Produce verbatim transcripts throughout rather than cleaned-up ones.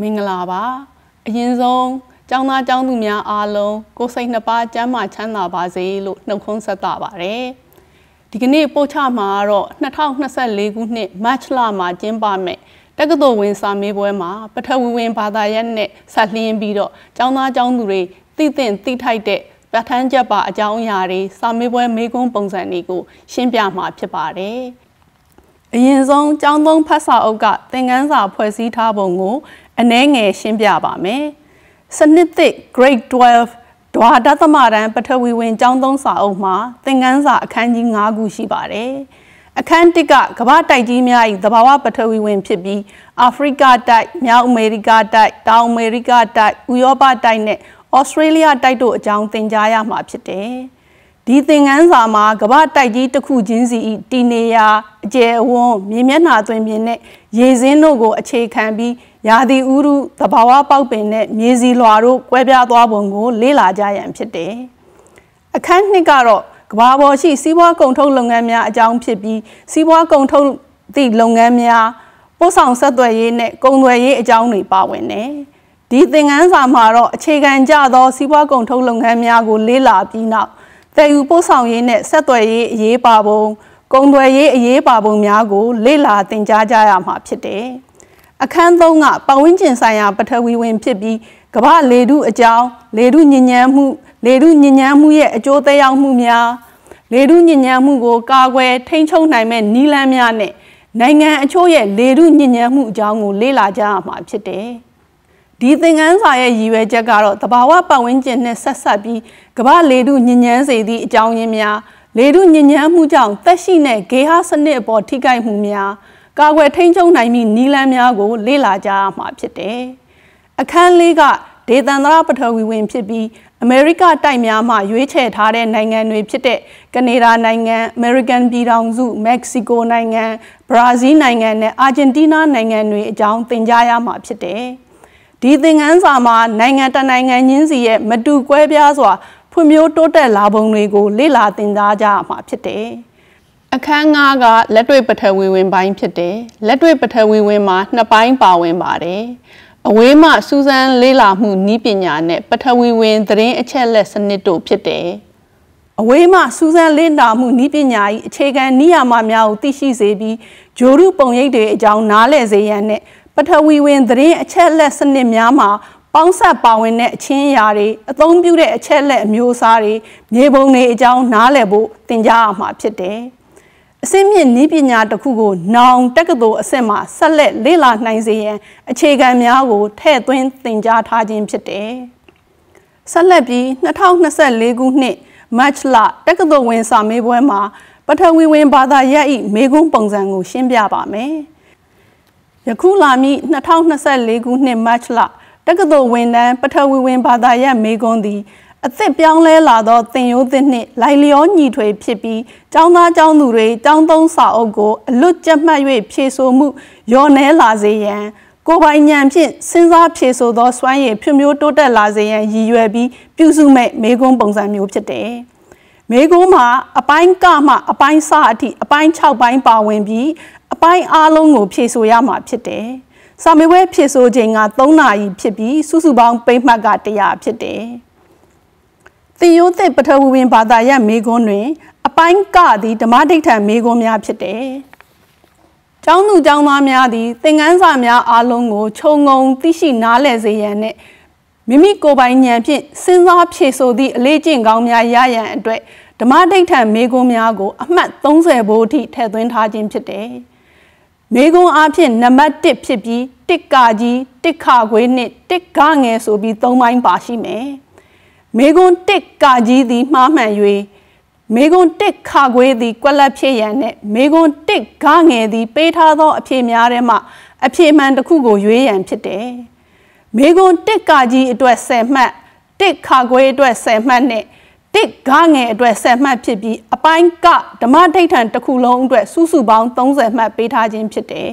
မင်္ဂလာပါအရင်ဆုံးကျောင်းသားကျောင်းသူများအားလုံးကိုယ်စိတ်နှစ်ပါးကျန်းမာချမ်းသာပါစေလို့နှုတ်ခွန်းဆက်တာပါတယ်ဒီကနေ့ပို့ချမှာတော့နှစ်ထောင်နှစ်ဆယ့်လေးခုနှစ်မတ်လမှာကျင်းပမယ်တက္ကသိုလ်ဝင်စာမေးပွဲမှာပထဝီဝင်ဘာသာရပ်နဲ့ဆက်လျင်းပြီးတော့ကျောင်းသားကျောင်းသူတွေသိသင့်သိထိုက်တဲ့ပြဋ္ဌာန်းချက်ပါအကြောင်းအရာတွေစာမေးပွဲမေးခွန်းပုံစံတွေကိုရှင်းပြမှာဖြစ်ပါတယ်အရင်ဆုံးကျောင်းသုံးဖတ်စာအုပ်ကသင်ခန်းစာဖွဲ့စည်းထားပုံကိုအနည်းငယ်ရှင်းပြပါမယ်စနစ်သစ် Grade twelve ဒွါဒသမရန်ပထဝီဝင်ကျောင်းသုံးစာအုပ်မှာသင်ခန်းစာအခန်းကြီး၅ခုရှိပါတယ်အခန်းတစ်ကကမ္ဘာတိုက်ကြီးများ၏သဘာဝပထဝီဝင်ဖြစ်ပြီးအာဖရိကတိုက်မြောက်အမေရိကတိုက်တောင်အမေရိကတိုက်ဥရောပတိုက်နဲ့ဩစတြေးလျတိုက်တို့အကြောင်းသင်ကြားရမှာဖြစ်တယ်ဒီသင်ခန်းစာမှာကမ္ဘာတိုက်ကြီးတစ်ခုချင်းစီ၏တည်နေရာအကျယ်အဝန်းမြေမျက်နှာသွင်ပြင်နဲ့ရေစင်းတို့ကိုအခြေခံပြီးရာသီဥတုသဘာဝပေါက်ပင်နဲ့မြေစီလွှာတို့ကွဲပြားသွားပုံကိုလေ့လာကြရန်ဖြစ်တယ်အခန်းနှစ်ကတော့ကမ္ဘာပေါ်ရှိစီးပွားကုန်ထုတ်လုပ်ငန်းများအကြောင်းဖြစ်ပြီးစီးပွားကုန်ထုတ်သည့်လုပ်ငန်းများပို့ဆောင်ဆက်သွယ်ရေးနဲ့ကုန်သွယ်ရေးအကြောင်းတွေပါဝင်တယ်ဒီသင်ခန်းစာမှာတော့အခြေခံကျသောစီးပွားကုန်ထုတ်လုပ်ငန်းများကိုလေ့လာပြီးနောက်သယ်ယူပို့ဆောင်ရေးနဲ့ဆက်သွယ်ရေးအရေးပါပုံကုန်သွယ်ရေးအရေးပါပုံများကိုလေ့လာသင်ကြားကြရမှာဖြစ်တယ်အခန်းသုံးကပတ်ဝန်းကျင်ဆိုင်ရာပထဝီဝင်ဖြစ်ပြီးကမ္ဘာလေထုအကြောင်းလေထုညဉ့်ဉန်းမှုလေထုညဉ့်ဉန်းမှုရဲ့အကျိုးသက်ရောက်မှုများလေထုညဉ့်ဉန်းမှုကိုကာကွယ်ထိန်းချုပ်နိုင်မဲ့နည်းလမ်းများနဲ့နိုင်ငံအချို့ရဲ့လေထုညဉ့်ဉန်းမှုအကြောင်းကိုလေ့လာကြရမှာဖြစ်တယ်ဒီသင်ခန်းစာရဲ့ရည်ရွယ်ချက်ကတော့သဘာဝပတ်ဝန်းကျင်နဲ့ဆက်ဆက်ပြီးကမ္ဘာလေထုညဉ့်ဉန်းစေသည့်အကြောင်းရင်းများလေထုညဉ့်ဉန်းမှုကြောင့်သက်ရှိတဲ့ဂေဟစနစ်အပေါ်ထိခိုက်မှုများကာကွယ်ထိန်းချုပ်နိုင်မည့်နည်းလမ်းများကိုလေ့လာကြရမှာဖြစ်တယ်အခန်းလေးကဒေသန္တရပထဝီဝင်ဖြစ်ပြီးအမေရိကတိုက်များမှရွေးချယ်ထားတဲ့နိုင်ငံတွေဖြစ်တဲ့ကနေဒါနိုင်ငံအမေရိကန်ပြည်ထောင်စုမက္ကဆီကိုနိုင်ငံဘရာဇီးနိုင်ငံနဲ့အာဂျင်တီးနားနိုင်ငံတွေအကြောင်းသင်ကြားရမှာဖြစ်တယ်ဒီသင်ခန်းစာမှာနိုင်ငံတကာနိုင်ငံချင်းစီရဲ့မတူကွဲပြားစွာဖွံ့ဖြိုးတိုးတက်လာပုံတွေကိုလေ့လာသင်ကြားကြရမှာဖြစ်တယ်အခန်းငါးကလက်တွေ့ပထဝီဝင်ပိုင်းဖြစ်တယ်လက်တွေ့ပထဝီဝင်မှာနှစ်ပိုင်းပါဝင်ပါတယ်အဝေးမှစူးစမ်းလေ့လာမှုနည်းပညာနဲ့ပထဝီဝင်သတင်းအချက်လက်စနစ်တို့ဖြစ်တယ်အဝေးမှစူးစမ်းလေ့လာမှုနည်းပညာ၏အခြေခံနည်းယာမများကိုသိရှိစေပြီးဂျိုရုပုံရိပ်တွေအကြောင်းနားလည်စေရန်နဲ့ပထဝီဝင်သတင်းအချက်လက်စနစ်များမှာပေါင်းဆက်ပါဝင်တဲ့အချင်းအရာတွေအသုံးပြုတဲ့အချက်လက်အမျိုးအစားတွေမြေပုံတွေအကြောင်းနားလည်ဖို့သင်ကြားရမှာဖြစ်တယ်အစစ်မြင့်နည်းပညာတစ်ခုကိုနောင်တက္ကသိုလ်အဆင့်မှာဆက်လက်လေ့လာနိုင်စေရန်အခြေခံများကိုထည့်သွင်းသင်ကြားထားခြင်းဖြစ်တယ်ဆက်လက်ပြီးနှစ်ထောင်နှစ်ဆယ့်လေးခုနှစ်မတ်လတက္ကသိုလ်ဝင်စာမေးပွဲမှာပထဝီဝင်ဘာသာရပ်၏မေးခွန်းပုံစံကိုရှင်းပြပါမယ်ယခုလာမည့်နှစ်ထောင်နှစ်ဆယ့်လေးခုနှစ်မတ်လတက္ကသိုလ်ဝင်တန်းပထဝီဝင်ဘာသာရပ်မေးခွန်းသည်အသစ်ပြောင်းလဲလာသောသင်ရိုးသစ်နှင့်လိုက်လျောညီထွေဖြစ်ပြီးကျောင်းသားကျောင်းသူတွေကျောင်းသုံးစာအုပ်ကိုအလွတ်ကျက်မှတ်၍ဖြေဆိုမှုရောနှဲလာစေရန်ကိုယ်ပိုင်ဉာဏ်ဖြင့်စဉ်းစားဖြေဆိုသောစွမ်းရည်ဖြင့်မျိုးတိုးတက်လာစေရန်ရည်ရွယ်ပြီးပြုစုမဲ့မေးခွန်းပုံစံမျိုးဖြစ်တယ်။မေးခွန်းမှာအပိုင်းကမှအပိုင်းစအထိအပိုင်း၆ပိုင်းပါဝင်ပြီးအပိုင်းအားလုံးကိုဖြေဆိုရမှာဖြစ်တယ်။စာမေးပွဲဖြေဆိုချိန်က၃နာရီဖြစ်ပြီးစုစုပေါင်းပိတ်မှတ်က၁၀၀ဖြစ်တယ်။သင်ရိုးသစ်ပထဝီဝင်ဘာသာရပ်မေးခွန်းတွင်အပိုင်းကသည်ဓမ္မဒိဋ္ဌံမေးခွန်းများဖြစ်တယ်။ကျောင်းသူကျောင်းသားများသည်သင်ခန်းစာများအားလုံးကိုခြုံငုံသိရှိနားလည်စေရန်နှင့်မိမိကိုယ်ပိုင်ဉာဏ်ဖြင့်စဉ်းစားဖြေဆိုသည့်အလေးကျင့်ကောင်းများရရန်အတွက်ဓမ္မဒိဋ္ဌံမေးခွန်းများကိုအမှတ်၃၀ဘိုးအထိထည့်သွင်းထားခြင်းဖြစ်တယ်။မေးခွန်းအားဖြင့်နံပါတ်၁ဖြစ်ပြီးတစ်ကကြီးတစ်ခခွေးနှင့်တစ်ကငယ်ဆိုပြီး၃ပိုင်းပါရှိမယ်။မေကွန်တစ်ကကြီးသည်မှားမှန်၍မေကွန်တစ်ခခွေးသည်ကွက်လက်ဖြစ်ရန်နဲ့မေကွန်တစ်ဂငယ်သည်ပေးထားသောအဖြေများထဲမှအဖြေမှန်တစ်ခုကိုရွေးရန်ဖြစ်တယ်။မေကွန်တစ်ကကြီးအတွက်၁၀မှတ်တစ်ခခွေးအတွက်၁၀မှတ်နဲ့တစ်ဂငယ်အတွက်၁၀မှတ်ဖြစ်ပြီးအပိုင်းကဓမ္မဒိဋ္ဌံတစ်ခုလုံးအတွက်စုစုပေါင်း၃၀မှတ်ပေးထားခြင်းဖြစ်တယ်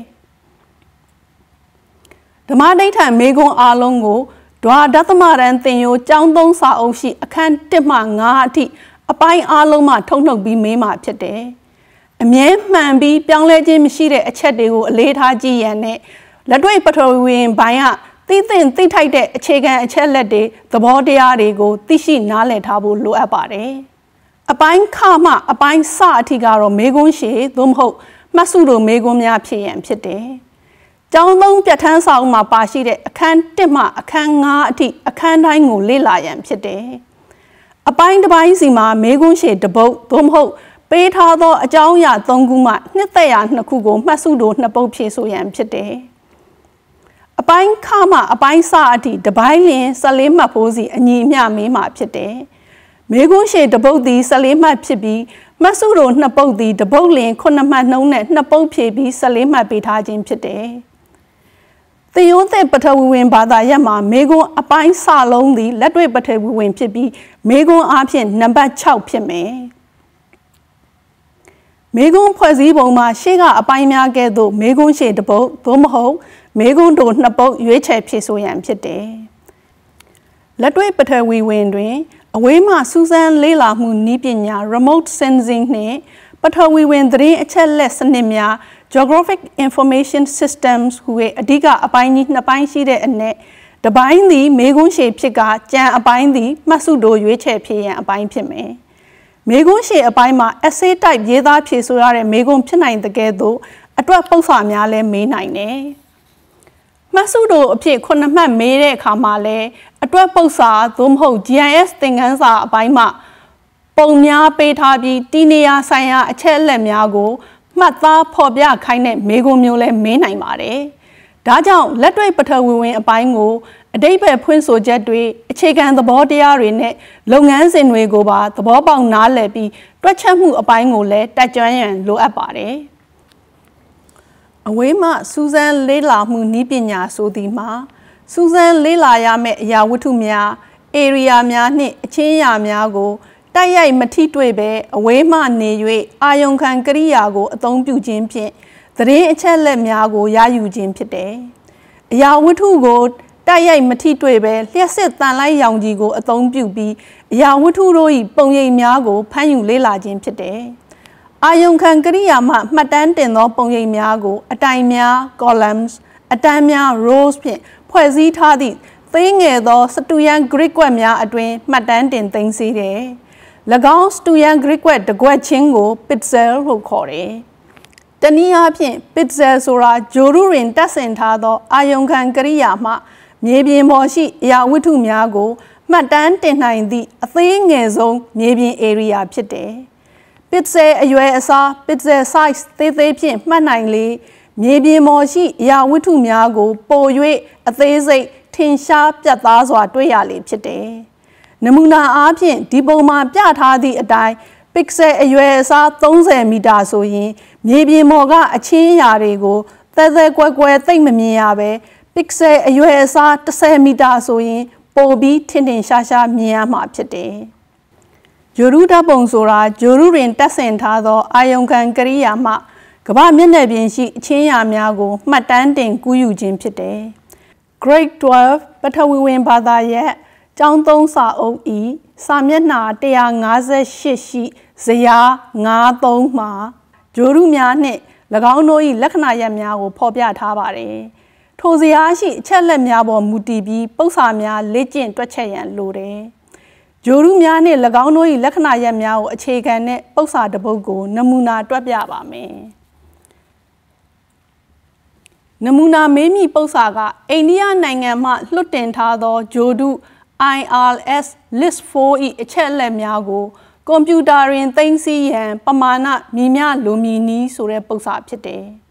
။ဓမ္မဒိဋ္ဌံမေကွန်အားလုံးကိုဒွါဒသမရန်သင်ရိုးကျောင်းသုံးစာအုပ်ရှိအခန်းတစ်မှငါးအထိအပိုင်းအားလုံးမှထုတ်နှုတ်ပြီးမေးမှဖြစ်တယ်။အမြဲမှန်ပြီးပြောင်းလဲခြင်းမရှိတဲ့အချက်တွေကိုအလေးထားကြည့်ရန်နဲ့လက်တွေ့ပထဝီဝင်ဘိုင်းကသသိသင့်သိထိုက်တဲ့အခြေခံအချက်လက်တွေသဘောတရားတွေကိုသိရှိနားလည်ထားဖို့လိုအပ်ပါတယ်အပိုင်းခမှအပိုင်းစအထိကတော့မေကွန်းရှည်သို့မဟုတ်မှတ်စုလိုမေကွန်းများဖြစ်ရန်ဖြစ်တယ်ကျောင်းသုံးပြဋ္ဌာန်းစာအုပ်မှာပါရှိတဲ့အခန်းတစ်မှအခန်းငါးအထိအခန်းတိုင်းကိုလေ့လာရန်ဖြစ်တယ်အပိုင်းတစ်ပိုင်းစီမှာမေကွန်းရှည်တစ်ပုဒ်သို့မဟုတ်ပေးထားသောအကြောင်းအရာသုံးခုမှနှစ်သက်ရာနှစ်ခုကိုမှတ်စုလိုနှစ်ပုဒ်ဖြည့်ဆိုရန်ဖြစ်တယ်အပိုင်းခမှအပိုင်းစအထိတစ်ပိုင်းလျင်ဆယ်လေးမှတ်ဖို့စီအညီအမျှမေးမှာဖြစ်တယ်မေကွန်းရှည်တစ်ပုဒ်သည်ဆယ်လေးမှတ်ဖြစ်ပြီးမှတ်စုလိုနှစ်ပုဒ်သည်တစ်ပုဒ်လျင်ခုနှစ်မှတ်နှုန်းနဲ့နှစ်ပုဒ်ဖြည့်ပြီးဆယ်လေးမှတ်ပေးထားခြင်းဖြစ်တယ်သင်ရိုးသစ်ပထဝီဝင်ဘာသာရပ်မှာမေကွန်းအပိုင်းစလုံးသည်လက်တွေ့ပထဝီဝင်ဖြစ်ပြီးမေကွန်းအားဖြင့်နံပါတ်၆ဖြစ်မယ်မေကွန်းဖွဲ့စည်းပုံမှာရှေ့ကအပိုင်းများကဲ့သို့မေကွန်းရှည်တစ်ပုဒ်သို့မဟုတ်မေကွန်းတို့နှစ်ပုဒ်ရွေးချယ်ဖြည့်ဆိုရန်ဖြစ်တယ်လက်တွေ့ပထဝီဝင်တွင်အဝေးမှစူးစမ်းလေ့လာမှုနည်းပညာ remote sensing နှင့်ပထဝီဝင်သတင်းအချက်လက်စနစ်များ geographic information systems ဟူ၍အဓိကအပိုင်းကြီးနှစ်ပိုင်းရှိတဲ့အနက်တစ်ပိုင်းသည်မေကွန်းရှည်ဖြစ်ကကြံအပိုင်းသည်မှတ်စုတိုရွေးချယ်ဖြည့်ရန်အပိုင်းဖြစ်မယ်မေကွန်းရှည်အပိုင်းမှာ essay type ရေးသားဖြည့်ဆိုရတဲ့မေကွန်းဖြစ်နိုင်တဲ့ကဲ့သို့အတွက်ပု္ပ္ပာများလည်းမေးနိုင်တယ်မှတ်စုတိုအဖြစ်ခုနှစ်မှတ်မေးတဲ့အခါမှာလည်းအတွက်ပု္ပ္ပာသို့မဟုတ် G I S သင်ခန်းစာအပိုင်းမှာပုံများပေးထားပြီးတီနေရာဆိုင်ရာအချက်အလက်များကိုမှတ်သားဖော်ပြခိုင်းတဲ့မေကွန်းမျိုးလည်းမေးနိုင်ပါတယ်။ဒါကြောင့်လက်တွေ့ပထဝီဝင်အပိုင်းကိုအဓိပ္ပာယ်ဖွင့်ဆိုချက်တွေအခြေခံသဘောတရားတွေနဲ့လုပ်ငန်းစဉ်တွေကိုပါသဘောပေါက်နားလည်ပြီးတွက်ချက်မှုအပိုင်းကိုလည်းတက်ကြွရန်လိုအပ်ပါတယ်။အဝေးမှစူးစမ်းလေ့လာမှုနည်းပညာဆိုသည်မှာစူးစမ်းလေ့လာရမယ့်အရာဝတ္ထုများ area များနှင့်အချင်းအရာများကိုတိုက်ရိုက်မထိတွေ့ပဲအဝေးမှနေ၍အာယုံခံကရိယာကိုအသုံးပြုခြင်းဖြင့်သတင်းအချက်လက်များကိုရယူခြင်းဖြစ်တယ်။အရာဝတ္ထုကိုတိုက်ရိုက်မထိတွေ့ပဲလျှက်စစ်တန်လိုက်ရောင်ကြီးကိုအသုံးပြုပြီးအရာဝတ္ထုတို့၏ပုံရိပ်များကိုဖမ်းယူလေ့လာခြင်းဖြစ်တယ်။အာယုံခံကရိယာမှမှတ်တမ်းတင်သောပုံရိပ်များကိုအတိုင်များ columns အတန်းများ rows ဖြင့်ဖွဲ့စည်းထားသည့်သေးငယ်သောစတူယန် grid ကွက်များအတွင်းမှတ်တမ်းတင်သိမ်းဆည်းတယ်။၎င်းစတူယန် grid ကွက်တစ်ကွက်ချင်းကို pixel လို့ခေါ်တယ်။တနည်းအားဖြင့် pixel ဆိုတာဂြိုဟ်တုတွင်တပ်ဆင်ထားသောအာယုံခံကရိယာမှမြေပြင်ပေါ်ရှိအရာဝတ္ထုများကိုမှတ်တမ်းတင်နိုင်သည့်အသေးငယ်ဆုံးမြေပြင် area ဖြစ်တယ်။ pixel အရွယ်အစား pixel size သေးသေးဖြင့်မှတ်နိုင်လေမြေပြင်ပေါ်ရှိအရာဝတ္ထုများကိုပို၍အသေးစိတ်ထင်ရှားပြတ်သားစွာတွေ့ရလေဖြစ်တယ်။နမူနာအားဖြင့်ဒီပုံမှာပြထားသည့်အတိုင်း pixel အရွယ်အစားသုံးဆယ်မီတာဆိုရင်မြေပြင်ပေါ်ကအချင်းအရာတွေကိုသဲသဲကွဲကွဲသိပ်မမြင်ရပဲ pixel အရွယ်အစားတစ်ဆယ်မီတာဆိုရင်ပိုပြီးထင်ထင်ရှားရှားမြင်ရမှာဖြစ်တယ်။ဂြိုဟ်တုဓာတ်ပုံဆိုတာဂြိုဟ်တုတွင်တပ်ဆင်ထားသောအာယုံခံကရိယာမှကမ္ဘာမျက်နှာပြင်ရှိအချင်းအရာများကိုမှတ်တမ်းတင်ကူးယူခြင်းဖြစ်တယ်။ Grade twelve ပထဝီဝင်ဘာသာရပ်ကျောင်းသုံးစာအုပ်ဤစာမျက်နှာone fifty-eightရှိဇယားfifty-threeမှာဂြိုဟ်တုများနှင့်၎င်းတို့၏လက္ခဏာရပ်များကိုဖော်ပြထားပါတယ်။ထိုဇယားရှိအချက်လက်များပေါ်မူတည်ပြီးပု္ပ္ပာများလေ့ကျင့်တွက်ချက်ရန်လိုတယ်။ဂြိုဟ်တုများနှင့်၎င်းတို့၏လက္ခဏာရပ်များကိုအခြေခံတဲ့ပု္ပ္ပာတစ်ပုဒ်ကိုနမူနာတွက်ပြပါမယ်။နမူနာမေးမိပု္ပ္ပာကအိန္ဒိယနိုင်ငံမှလွှတ်တင်ထားသောဂြိုဟ်တု I R S list four ၏အချက်အလက်များကိုကွန်ပျူတာတွင်သိမ်းဆည်းရန်ပမာဏမည်မျှလိုမည်နည်းဆိုတဲ့ပု္ပ္ပာဖြစ်တယ်။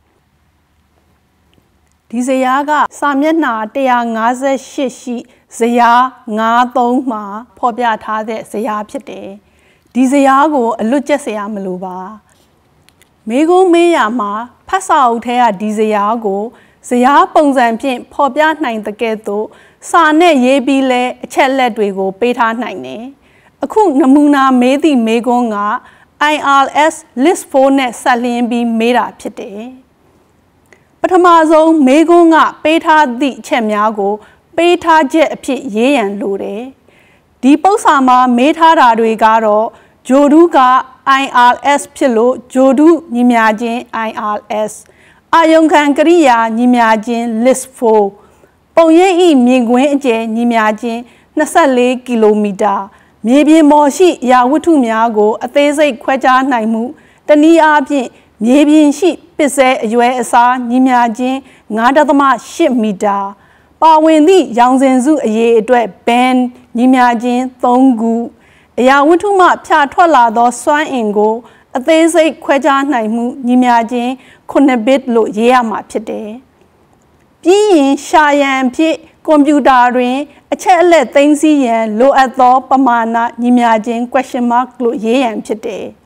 ဒီဇယားကစာမျက်နှာone fifty-eightရှိဇယားfifty-threeမှာဖော်ပြထားတဲ့ဇယားဖြစ်တယ်။ဒီဇယားကိုအလွတ်ကျက်စရာမလိုပါ။မေကွန်းမေးရမှာဖတ်စာအုပ်ထဲကဒီဇယားကိုဇယားပုံစံဖြင့်ဖော်ပြနိုင်တဲ့ကဲ့သို့စာနဲ့ရေးပြီးလဲအချက်လက်တွေကိုပေးထားနိုင်တယ်။အခုနမူနာမေးသည့်မေကွန်းက I R S list four နဲ့ဆက်လျင်းပြီးမေးတာဖြစ်တယ်။ပထမဆုံးမေကွန်းကပေးထားသည့်အချက်များကိုပေးထားချက်အဖြစ်ရေးရန်လိုတယ်။ဒီပု္ပ္ပာမှာမေးထားတာတွေကတော့ဂြိုဟ်တုက I R S ဖြစ်လို့ဂြိုဟ်တုညီမျှခြင်း I R S အာယုံခံကရိယာညီမျှခြင်း list four ပပုံရိပ်ဤမြင်ကွင်းအကျယ်ညီမျှခြင်းနှစ်ဆယ့်လေးကီလိုမီတာမြေပြင်ပေါ်ရှိအရာဝတ္ထုများကိုအသေးစိတ်ခွဲခြားနိုင်မှုတနည်းအားဖြင့်မြေပြင်ရှိပစ္စည်းအရွယ်အစားညီမျှခြင်းငါးဒသမ ရှစ်မီတာပါဝင်သည့်ရောင်စင်စုအရေအတွက်ဘန်ညီမျှခြင်းသုံးခုအရာဝတ္ထုမှဖြာထွက်လာသောစွမ်းအင်ကိုအသေးစိတ်ခွဲခြားနိုင်မှုညီမျှခြင်းခုနှစ်ဘစ်လို့ရေးရမှာဖြစ်တယ်။ပြီးရင်ရှာရန်ဖြစ်ကွန်ပျူတာတွင်အချက်အလက်သိမ်းဆည်းရန်လိုအပ်သောပမာဏညီမျှခြင်း question mark လို့ရေးရန်ဖြစ်တယ်။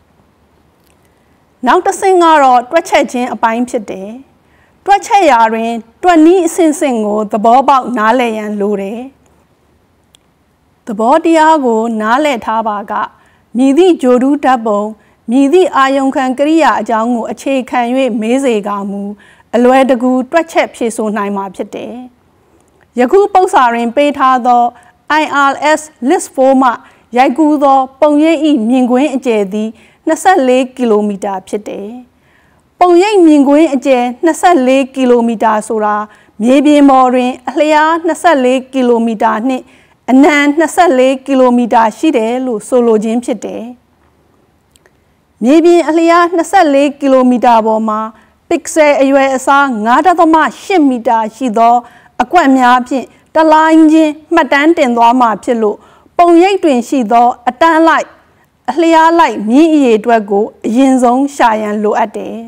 နောက်တစ်ဆင့်ကတော့တွက်ချက်ခြင်းအပိုင်းဖြစ်တယ်။တွက်ချက်ရာတွင်တွက်နည်းအဆင့်ဆင့်ကိုသဘောပေါက်နားလည်ရန်လိုတယ်။သဘောတရားကိုနားလည်ထားပါကမြည်သည့်ဂျိုဒူးဓာတ်ပုံမြည်သည့်အာယုံခံကရိယာအကြောင်းကိုအခြေခံ၍မေးစေကမူအလွယ်တကူတွက်ချက်ဖြေဆိုနိုင်မှာဖြစ်တယ်။ယခုပု္ပ္ပစာတွင်ပေးထားသော I R S list ဖိုးမှရိုက်ကူးသောပုံရိပ်၏မြင်ကွင်းအကျယ်သည်နှစ်ဆယ့်လေးကီလိုမီတာဖြစ်တယ်။ပုံရိပ်မြင်ကွင်းအကျယ်နှစ်ဆယ့်လေးကီလိုမီတာဆိုတာမြေပြင်ပေါ်တွင်အလျားနှစ်ဆယ့်လေးကီလိုမီတာနှင့်အနံနှစ်ဆယ့်လေးကီလိုမီတာရှိတယ်လို့ဆိုလိုခြင်းဖြစ်တယ်။မြေပြင်အလျားနှစ်ဆယ့်လေးကီလိုမီတာပေါ်မှာပစ်ဆယ်အရွယ်အစားငါးဒသမ ရှစ်မီတာရှိသောအကွက်များဖြင့်တလိုင်းချင်းမှတ်တမ်းတင်သွားမှာဖြစ်လို့ပုံရိပ်တွင်ရှိသောအတန်းလိုက်အလျားလိုက်မြင်းအရေအတွက်ကိုအရင်ဆုံးရှာရန်လိုအပ်တယ်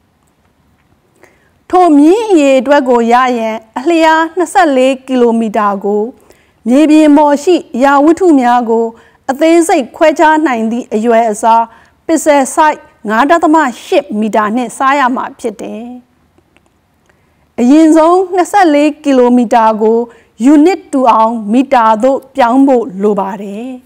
။ထိုမြင်းအရေအတွက်ကိုရရန်အလျားနှစ်ဆယ့်လေးကီလိုမီတာကိုမြေပြင်ပေါ်ရှိအရာဝတ္ထုများကိုအသေးစိတ်ခွဲခြားနိုင်သည့်အရွယ်အစားပစ္စည်း size ငါးဒသမ ရှစ်မီတာနှင့်စားရမှာဖြစ်တယ်။အရင်ဆုံးနှစ်ဆယ့်လေးကီလိုမီတာကို unit တူအောင်မီတာသို့ပြောင်းဖို့လိုပါတယ်။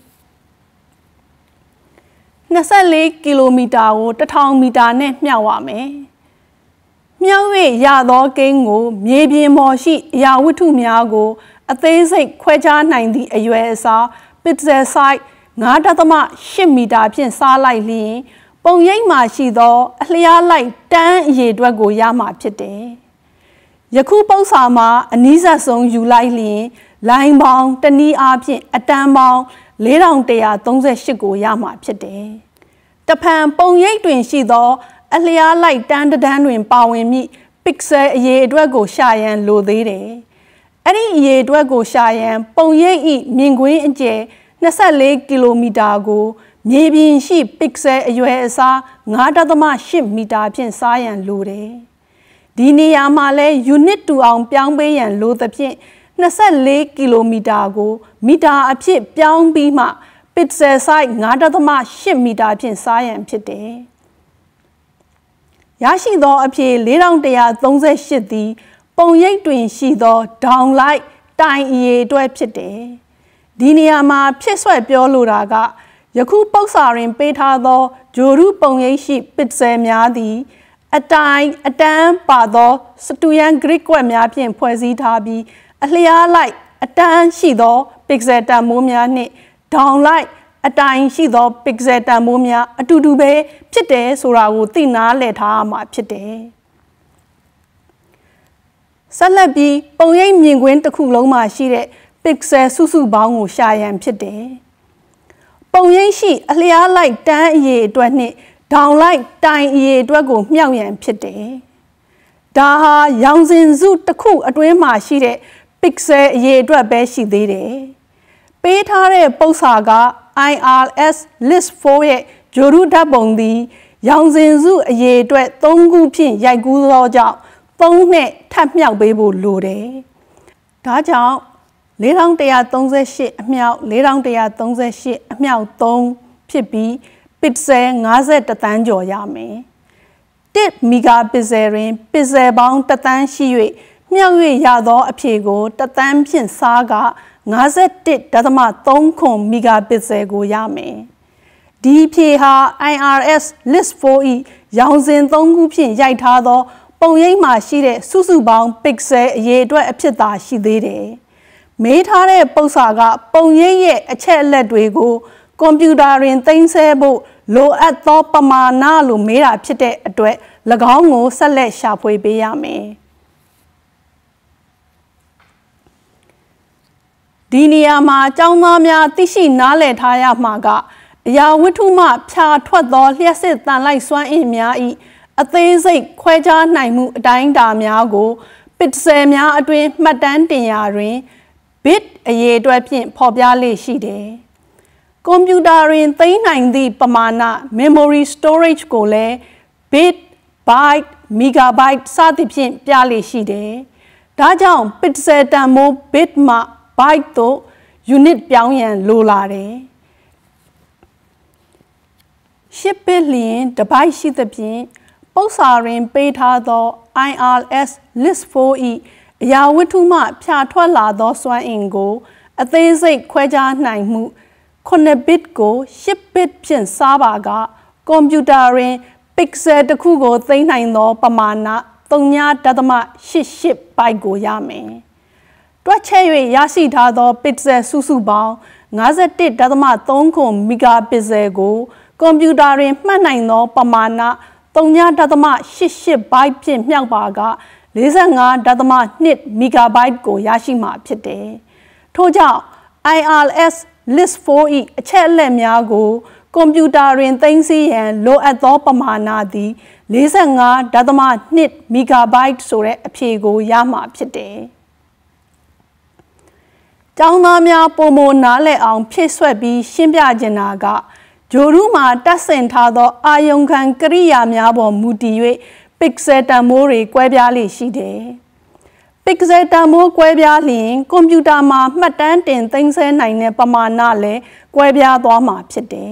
နှစ်ဆယ့်လေးကီလိုမီတာကိုတစ်ထောင်မီတာနဲ့မျှဝရမယ်။မျှဝ၍ရသောကိန်းကိုမြေပြင်ပေါ်ရှိအရာဝတ္ထုများကိုအသေးစိတ်ခွဲခြားနိုင်သည့်အရွယ်အစားပစ်ဆယ် size ငါးဒသမ ရှစ်မီတာဖြင့်စားလိုက်လျင်ပုံရိပ်မှာရှိသောအလျားလိုက်တန်းအရေအတွက်ကိုရမှာဖြစ်တယ်။ယခုပု္ပ္ပစာမှာအနည်းဆက်ဆုံးယူလိုက်လျင်လိုင်းပေါင်းတနည်းအားဖြင့်အတန်းပေါင်းလေးထောင်တစ်ရာသုံးဆယ့်ရှစ်ကိုရမှာဖြစ်တယ်။တဖန်ပုံရိပ်တွင်ရှိသောအလျားလိုက်တန်းတန်းတွင်ပါဝင်မည့်ပစ်ဆယ်အရေအတွက်ကိုရှာရန်လိုသေးတယ်။အဲ့ဒီအရေအတွက်ကိုရှာရန်ပုံရိပ်၏မြင်ကွင်းအကျယ်နှစ်ဆယ့်လေးကီလိုမီတာကိုမြေပြင်ရှိပစ်ဆယ်အရွယ်အစားငါးဒသမ ရှစ်မီတာဖြင့်စားရန်လိုတယ်။ဒီနေရာမှာလဲ unit တူအောင်ပြောင်းပေးရန်လိုသဖြင့်နှစ်ဆယ့်လေးကီလိုမီတာကိုမီတာအဖြစ်ပြောင်းပြီးမှပစ်ဆယ် size ငါးဒသမ ရှစ်မီတာဖြင့်စားရန်ဖြစ်တယ်။ရရှိသောအဖြေလေးထောင်တစ်ရာသုံးဆယ့်ရှစ်သည်ပုံရိပ်တွင်ရှိသောဒေါင်လိုက်တိုင်အရေအတွက်ဖြစ်တယ်။ဒီနေရာမှာဖြစ်ဆွဲပြောလိုတာကယခုပု္ပ္ပစာတွင်ပေးထားသောဂျိုဒူးပုံရိပ်ရှိပစ်ဆယ်များသည်အတိုင်အတန်းပါသောစတူယန်ဂရစ်ကွက်များဖြင့်ဖွဲ့စည်းထားပြီးအလျားလိုက်အတန်းရှိသောပစ်ဆယ်တန်မိုးများနှင့်ဒေါင်လိုက်အတိုင်ရှိသောပစ်ဆယ်တန်မိုးများအတူတူပဲဖြစ်တယ်ဆိုတာကိုသိနာလည်ထားရမှာဖြစ်တယ်။ဆက်လက်ပြီးပုံရိပ်မြင်ကွင်းတစ်ခုလုံးမှာရှိတဲ့ပစ်ဆယ်စုစုပေါင်းကိုရှာရန်ဖြစ်တယ်။ပုံရိပ်ရှိအလျားလိုက်တန်းအရေအတွက်နှင့်ဒေါင်လိုက်တိုင်အရေအတွက်ကိုမြှောက်ရန်ဖြစ်တယ်။ဒါဟာရောင်စင်စုတစ်ခုအတွင်းမှာရှိတဲ့ပစ်ဆယ်အရေအတွက်ပဲရှိသေးတယ်။ပေးထားတဲ့ပု္ပ္ပစာက I R S list ဖိုးရဲ့ဂျိုဒူးဓာတ်ပုံသည်ရောင်စင်စုအရေအတွက်သုံးခုဖြင့်ရိုက်ကူးသောကြောင့်သုံးနဲ့ထပ်မြှောက်ပေးဖို့လိုတယ်။ဒါကြောင့်လေးထောင်တစ်ရာသုံးဆယ့်ရှစ်အမြောက်လေးထောင်တစ်ရာသုံးဆယ့်ရှစ်အမြောက်သုံးဖြစ်ပြီးပစ်ဆယ်ငါးဆယ့်တစ်သန်းကျော်ရမယ်။တစ်မီဂါပစ်ဆယ်တွင်ပစ်ဆယ်ပေါင်းတစ်သန်းရှိ၍မြှောက်၍ရသောအဖြေကိုတစ်သန်းဖြင့်စားကငါးဆယ့်တစ်ဒသမသုံးခုမီဂါပစ်ဆယ်ကိုရမယ်။ဒီဖြေဟာ I R S list ဖိုး၏ ရောင်စင်သုံးခုဖြင့်ရိုက်ထားသောပုံရိပ်မှာရှိတဲ့စုစုပေါင်းပစ်ဆယ်အရေအတွက်အဖြစ်သာရှိသေးတယ်။မေးထားတဲ့ပု္ပ္ပစာကပုံရိပ်ရဲ့အချက်အလက်တွေကိုကွန်ပျူတာတွင်သိမ်းဆည်းဖို့လိုအပ်သောပမာဏလို့မေးတာဖြစ်တဲ့အတွက်၎င်းကိုဆက်လက်ရှာဖွေပေးရမယ်။ဒီနေရာမှာကျောင်းသားများသိရှိနားလည်ထားရမှာကအရာဝတ္ထုမှဖြာထွက်သောလျှက်စစ်တန်လိုက်စွမ်းအင်များ၏အသေးစိတ်ခွဲခြားနိုင်မှုအတိုင်းအတာများကိုပစ်ဆယ်များအတွင်းမှတ်တမ်းတင်ရာတွင် bit အရေအတွက်ဖြင့်ဖော်ပြလေ့ရှိတယ်။ကွန်ပျူတာတွင်သိမ်းနိုင်သည့်ပမာဏ memory storage ကိုလည်း bit, byte, megabyte စသဖြင့်ပြလေ့ရှိတယ်။ဒါကြောင့် pixel တန်ဖိုး bit မှ byte သို့ unit ပြောင်းရန်လိုလာတယ်။ရှစ် bit လျင်တစ် byte ရှိသဖြင့်ပု္ပ္ပစာတွင်ပေးထားသော I R S list four ၏အရာဝတ္ထုမှဖြာထွက်လာသောစွမ်းအင်ကိုအသေးစိတ်ခွဲခြားနိုင်မှုခုနှစ် bit ကိုရှစ် bit ဖြင့်စားပါကကွန်ပျူတာတွင် pixel တစ်ခုကိုသိမ်းနိုင်သောပမာဏ သုံး ဒသမ ရှစ် ရှစ် byte ကိုရမယ်။တွက်ချက်၍ရရှိထားသော pixel စုစုပေါင်း ငါး၁ ဒသမ သုံး megapixel ကိုကွန်ပျူတာတွင်မှတ်နိုင်သောပမာဏ သုံး ဒသမ ရှစ် ရှစ် byte ဖြင့်မြောက်ပါက လေးဆယ့်ငါး ဒသမ နှစ် megabyte ကိုရရှိမှာဖြစ်တယ်။ထို့ကြောင့် I R S list four ၏အချက်အလက်များကိုကွန်ပျူတာတွင်သိမ်းဆည်းရန်လိုအပ်သောပမာဏသည် လေးဆယ့်ငါး ဒသမ နှစ် megabyte ဆိုတဲ့အဖြေကိုရမှာဖြစ်တယ်။ကျောင်းသားများပုံမနားလည်အောင်ဖြည့်ဆွက်ပြီးရှင်းပြချင်တာကဂျိုရုမှာတပ်ဆင်ထားသောအာယုံခံကိရိယာများပေါ်မူတည်၍ pixel တန်ဖိုးတွေကွဲပြားလေ့ရှိတယ်။ pixel တန်ဖိုးကွဲပြားလျင်ကွန်ပျူတာမှာမှတ်တမ်းတင်သိမ်းဆည်းနိုင်တဲ့ပမာဏလည်းကွဲပြားသွားမှာဖြစ်တယ်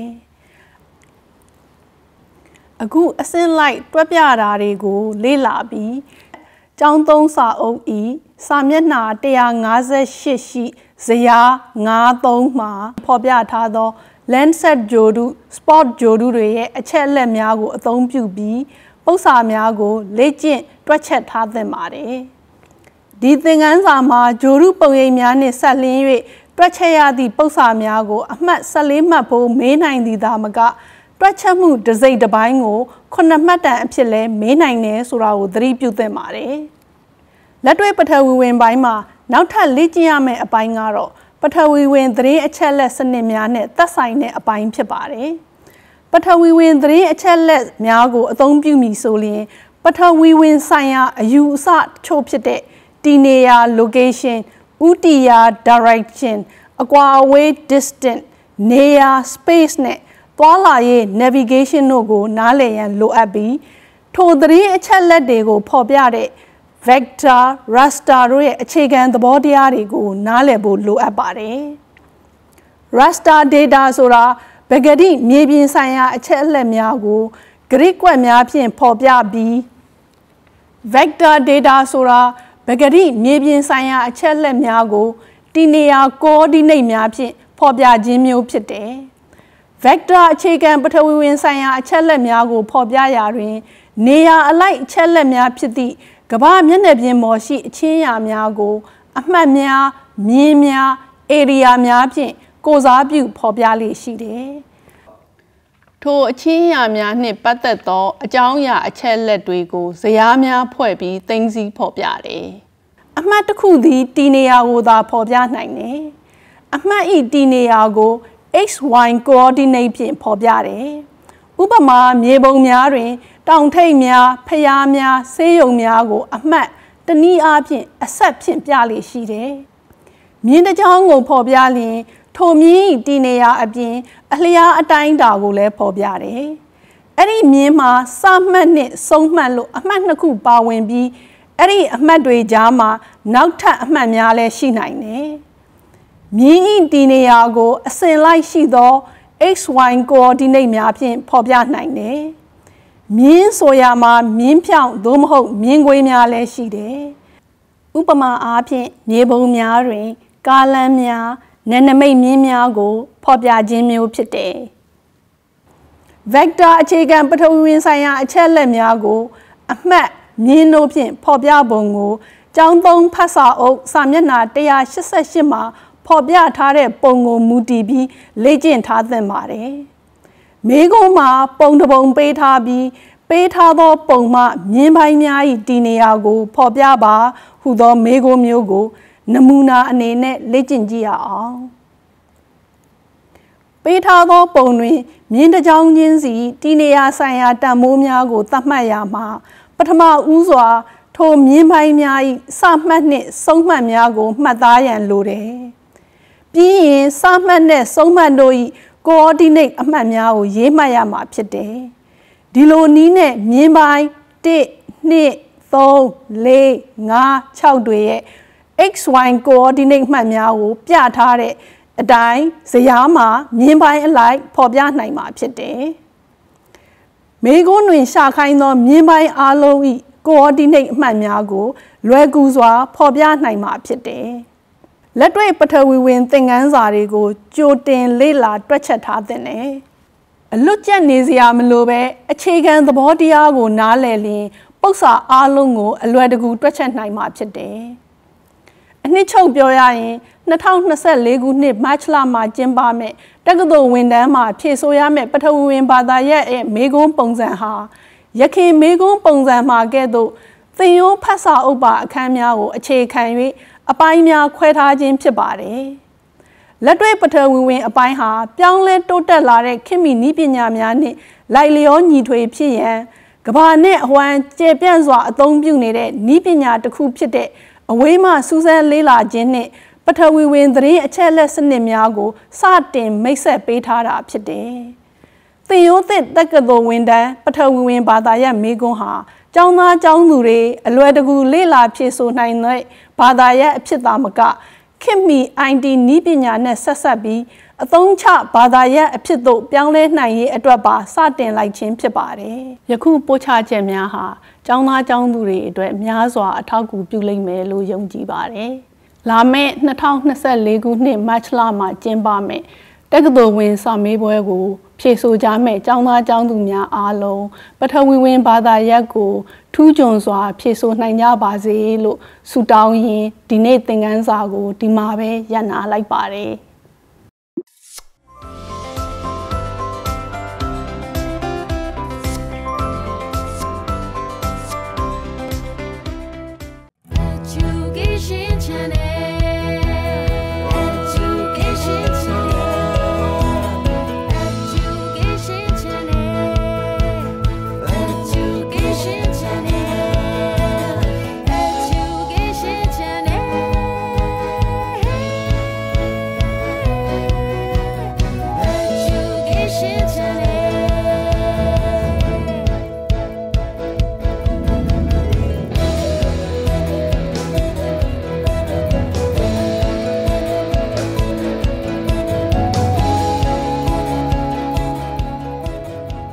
။အခုအဆင့်လိုက်တွက်ပြတာတွေကိုလေ့လာပြီးကျောင်းသုံးစာအုပ်ဤစာမျက်နှာone fifty-eightရှိဇယားfive threeမှာဖော်ပြထားသောLandsat ဂြိုဟ်တု Spot ဂြိုဟ်တုတွေရဲ့အချက်အလက်များကိုအသုံးပြုပြီးပု္ပ္ပစာများကိုလေ့ကျင့်တွက်ချက်ထားသင့်ပါတယ်။ဒီသင်ခန်းစာမှာဂြိုဟ်တုပုံရိပ်များနှင့်ဆက်လျင်း၍တွက်ချက်ရသည့်ပု္ပ္ပစာများကိုအမှတ်one fourမှတ်ဖို့မေးနိုင်သည်သာမကတွက်ချက်မှုတစ်စိတ်တစ်ပိုင်းကိုnineမှတ်တန်အဖြစ်လဲမေးနိုင်တယ်ဆိုတာကိုသတိပြုသင့်ပါတယ်။လက်တွေ့ပထဝီဝင်ပိုင်းမှာနောက်ထပ်လေ့ကျင့်ရမယ့်အပိုင်းကတော့ပထဝီဝင်သတင်းအချက်လက်စနစ်များနဲ့သက်ဆိုင်တဲ့အပိုင်းဖြစ်ပါတယ်။ပထဝီဝင်သတင်းအချက်လက်များကိုအသုံးပြုမည်ဆိုရင်ပထဝီဝင်ဆိုင်ရာအယူအဆတချို့ဖြစ်တဲ့တည်နေရာ location ဦးတည်ရာ direction အကွာအဝေး distance နေရာ space နဲ့သွားလာရေး navigation တို့ကိုနားလည်ရန်လိုအပ်ပြီးထိုသတင်းအချက်လက်တွေကိုဖော်ပြတဲ့vector, raster တို့ရဲ့အခြေခံသဘောတရားတွေကိုနားလည်ဖို့လိုအပ်ပါတယ်။ raster data ဆိုတာပကတိမြေပြင်ဆိုင်ရာအချက်အလက်များကို grid ကွက်များဖြင့်ဖော်ပြပြီး vector data ဆိုတာပကတိမြေပြင်ဆိုင်ရာအချက်အလက်များကိုတည်နေရာ coordinate များဖြင့်ဖော်ပြခြင်းမျိုးဖြစ်တယ်။ vector အခြေခံပထဝီဝင်ဆိုင်ရာအချက်အလက်များကိုဖော်ပြရာတွင်နေရာအလိုက်အချက်အလက်များဖြစ်သည့်ကမ္ဘာမျက်နှာပြင်ပေါ်ရှိအချင်းအရာများကိုအမှတ်များမြင်းများ area များဖြင့်ကိုစားပြုဖော်ပြလေ့ရှိတယ်။ထိုအချင်းအရာများနှင့်ပတ်သက်သောအကြောင်းအရာအချက်အလက်တွေကိုဇယားများဖွဲ့ပြီးသိမ်းဆည်းဖော်ပြတယ်။အမှတ်တစ်ခုသည်တည်နေရာကိုသာဖော်ပြနိုင်တယ်။အမှတ်ဤတည်နေရာကို x y coordinate ဖြင့်ဖော်ပြတယ်။ဥပမာမြေပုံများတွင်တောင်ထိပ်များဖျားများဆေးရုံများကိုအမှတ်တနည်းအားဖြင့်အဆက်ဖြင့်ပြလေ့ရှိတယ်။မြင်းတစ်ချောင်းကိုဖော်ပြလျင်ထိုမြင်း၏တည်နေရာအပြင်အလျားအတိုင်းအတာကိုလည်းဖော်ပြတယ်။အဲ့ဒီမြင်းမှာစမှတ်နဲ့ဆုံးမှတ်လို့အမှတ်နှစ်ခုပါဝင်ပြီးအဲ့ဒီအမှတ်တွေကြားမှာနောက်ထပ်အမှတ်များလည်းရှိနိုင်တယ်။မြင်း၏တည်နေရာကိုအစဉ်လိုက်ရှိသော x y coordinate များဖြင့်ဖော်ပြနိုင်တယ်။မြင်းဆိုရာမှာမြင်းဖြောင့်သို့မဟုတ်မြင်းခွေးများလည်းရှိတယ်။ဥပမာအားဖြင့်မြေပုံများတွင်ကားလမ်းများနယ်နိမိတ်မြင်းများကိုဖော်ပြခြင်းမျိုးဖြစ်တယ်။ vector အခြေခံပထဝီဝင်ဆိုင်ရာအချက်အလက်များကိုအမှတ်မြင်းတို့ဖြင့်ဖော်ပြပုံကိုကျောင်းသုံးဖတ်စာအုပ်စာမျက်နှာone eighty-eightမှာဖော်ပြထားတဲ့ပုံကိုမူတည်ပြီးလေ့ကျင့်ထားသင့်ပါတယ်။မေခွန်းမှာပုံတစ်ပုံပေးထားပြီးပေးထားသောပုံမှမြင်းပိုင်းများ၏တည်နေရာကိုဖော်ပြပါဟုသောမေခွန်းမျိုးကိုနမူနာအနေနဲ့လေ့ကျင့်ကြည့်ရအောင်ပေးထားသောပုံတွင်မြင်းတစ်ကြောင်းချင်းစီတီနေရာဆိုင်ရာတန်မိုးများကိုသတ်မှတ်ရမှာပထမဦးစွာထိုမြင်းပိုင်းများ၏စမှတ်နှင့်ဆုံးမှတ်များကိုမှတ်သားရန်လိုတယ်ပြီးရင်စမှတ်နဲ့ဆုံးမှတ်တို့၏ coordinate အမှတ်များကိုရေးမှတ်ရမှာဖြစ်တယ်ဒီလိုနည်းနဲ့မြင်းပိုင်းတစ် နှစ် သုံး လေး ငါး ခြောက်တွေရဲ့ x y coordinate မှတ်များကိုပြထားတဲ့အတိုင်းဇယားမှာမြင်းပိုင်းအလိုက်ဖော်ပြနိုင်မှာဖြစ်တယ်မေကွန်းတွင်ရှာခိုင်းသောမြင်းပိုင်းအားလုံး၏ coordinate အမှတ်များကိုလွယ်ကူစွာဖော်ပြနိုင်မှာဖြစ်တယ်လက်တွေ့ပထဝီဝင်သင်ခန်းစာတွေကိုကြိုတင်လေ့လာတွက်ချက်ထားသင့်တယ်အလွတ်ကျက်နေစရာမလိုပဲအခြေခံသဘောတရားကိုနားလည်လျင်ပု္ပ္ပာအားလုံးကိုအလွယ်တကူတွက်ချက်နိုင်မှာဖြစ်တယ်အနှစ်ချုပ်ပြောရရင်နှစ်ထောင်နှစ်ဆယ့်လေးခုနှစ်မတ်လမှာကျင်းပမဲ့တက္ကသိုလ်ဝန်ထမ်းမှာဖြည့်ဆို့ရမယ့်ပထဝီဝင်ဘာသာရပ်ရဲ့မေကွန်းပုံစံဟာရခင်မေကွန်းပုံစံမှာကဲ့သို့သင်ရိုးဖတ်စာဥပ္ပါအခန်းများကိုအခြေခံ၍အပိုင်းများခွဲထားခြင်းဖြစ်ပါတယ်လက်တွေ့ပထဝီဝင်အပိုင်းဟာပြောင်းလဲတိုးတက်လာတဲ့ခေတ်မီနည်းပညာများနှင့်လိုက်လျောညီထွေဖြစ်ရန်ကမ္ဘာနဲ့အဝမ်းကျေပြန့်စွာအသုံးပြုနေတဲ့နည်းပညာတစ်ခုဖြစ်တဲ့အဝေးမှစူးစမ်းလေးလာခြင်းနှင့်ပထဝီဝင်သတင်းအချက်အလက်စနစ်များကိုစတင်မိတ်ဆက်ပေးထားတာဖြစ်တယ်။သင်ရိုးသစ်တက္ကသိုလ်ဝန်ထမ်းပထဝီဝင်ဘာသာရပ်မေကွန်းဟာကျောင်းသားကျောင်းသူတွေအလွယ်တကူလေ့လာဖြေဆိုနိုင်တဲ့ဘာသာရပ်အဖြစ်သာမကခေတ်မီ အိုင် တီ နည်းပညာနဲ့ဆက်ဆက်ပြီးအသုံးချဘာသာရပ်အဖြစ်သို့ပြောင်းလဲနိုင်ရေးအတွက်ပါစတင်လိုက်ခြင်းဖြစ်ပါတယ်။ယခုပို့ချချက်များဟာကျောင်းသားကျောင်းသူတွေအတွက်များစွာအထောက်အကူပြုလိမ့်မယ်လို့ယုံကြည်ပါတယ်။လာမယ့်နှစ်ထောင်နှစ်ဆယ့်လေးခုနှစ်မတ်လမှာကျင်းပမယ်တက္ကသိုလ်ဝင်စာမေးပွဲကိုဖြေဆိုကြမယ့်ကျောင်းသားကျောင်းသူများအားလုံးပထဝီဝင်ဘာသာရပ်ကိုထူးချွန်စွာဖြေဆိုနိုင်ကြပါစေလို့ဆုတောင်းရင်းဒီနေ့သင်ခန်းစာကိုဒီမှာပဲရပ်နာလိုက်ပါတယ်။